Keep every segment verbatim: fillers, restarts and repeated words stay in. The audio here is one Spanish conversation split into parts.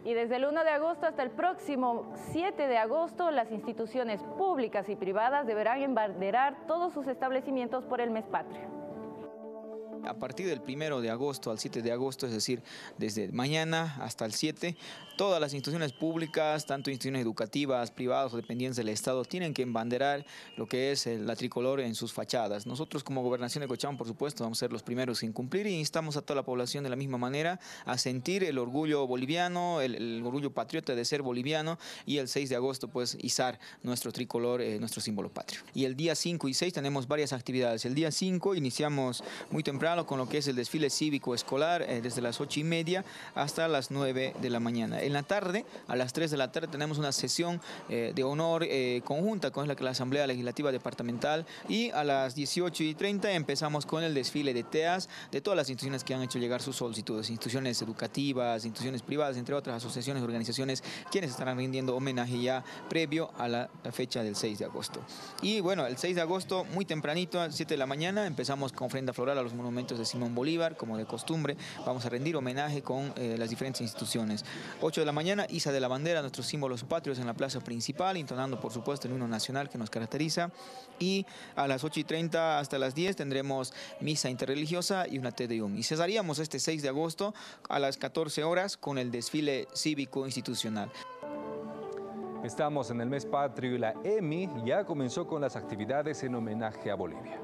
Y desde el uno de agosto hasta el próximo siete de agosto, las instituciones públicas y privadas deberán embanderar todos sus establecimientos por el mes patrio. A partir del primero de agosto al siete de agosto, es decir, desde mañana hasta el siete, todas las instituciones públicas, tanto instituciones educativas, privadas o dependientes del Estado, tienen que embanderar lo que es la tricolor en sus fachadas. Nosotros como Gobernación de Cochabamba, por supuesto, vamos a ser los primeros en cumplir y instamos a toda la población de la misma manera a sentir el orgullo boliviano, el, el orgullo patriota de ser boliviano, y el seis de agosto pues izar nuestro tricolor, eh, nuestro símbolo patrio. Y el día cinco y seis tenemos varias actividades. El día cinco iniciamos muy temprano con lo que es el desfile cívico escolar, eh, desde las ocho y media hasta las nueve de la mañana. En la tarde, a las tres de la tarde, tenemos una sesión eh, de honor eh, conjunta con la, la Asamblea Legislativa Departamental, y a las dieciocho y treinta empezamos con el desfile de T E A S de todas las instituciones que han hecho llegar sus solicitudes, instituciones educativas, instituciones privadas, entre otras asociaciones y organizaciones, quienes estarán rindiendo homenaje ya previo a la, la fecha del seis de agosto. Y bueno, el seis de agosto, muy tempranito, a las siete de la mañana, empezamos con ofrenda floral a los monumentos de Simón Bolívar, como de costumbre. Vamos a rendir homenaje con eh, las diferentes instituciones. ocho de la mañana, iza de la bandera, nuestros símbolos patrios en la plaza principal, entonando por supuesto el himno nacional que nos caracteriza. Y a las ocho y treinta hasta las diez tendremos misa interreligiosa y una Te Deum. Y cesaríamos este seis de agosto a las catorce horas con el desfile cívico institucional. Estamos en el mes patrio y la E M I ya comenzó con las actividades en homenaje a Bolivia.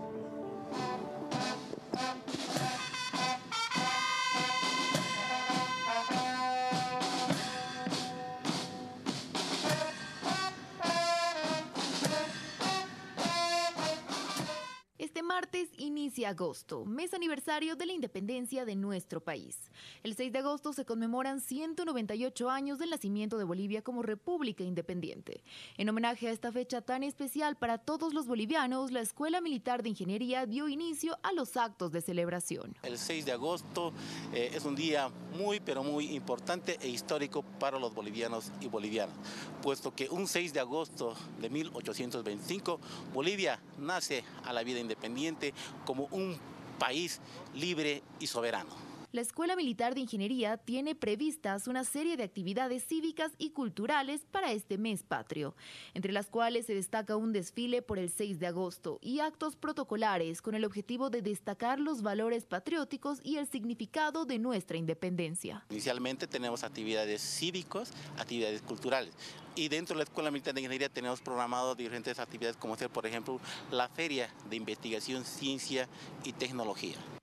Martes inicia agosto, mes aniversario de la independencia de nuestro país. El seis de agosto se conmemoran ciento noventa y ocho años del nacimiento de Bolivia como república independiente. En homenaje a esta fecha tan especial para todos los bolivianos, la Escuela Militar de Ingeniería dio inicio a los actos de celebración. El seis de agosto eh, es un día muy, pero muy importante e histórico para los bolivianos y bolivianas, puesto que un seis de agosto de mil ochocientos veinticinco, Bolivia nace a la vida independiente como un país libre y soberano. La Escuela Militar de Ingeniería tiene previstas una serie de actividades cívicas y culturales para este mes patrio, entre las cuales se destaca un desfile por el seis de agosto y actos protocolares con el objetivo de destacar los valores patrióticos y el significado de nuestra independencia. Inicialmente tenemos actividades cívicas, actividades culturales. Y dentro de la Escuela Militar de Ingeniería tenemos programado diferentes actividades como ser, por ejemplo, la Feria de Investigación, Ciencia y Tecnología.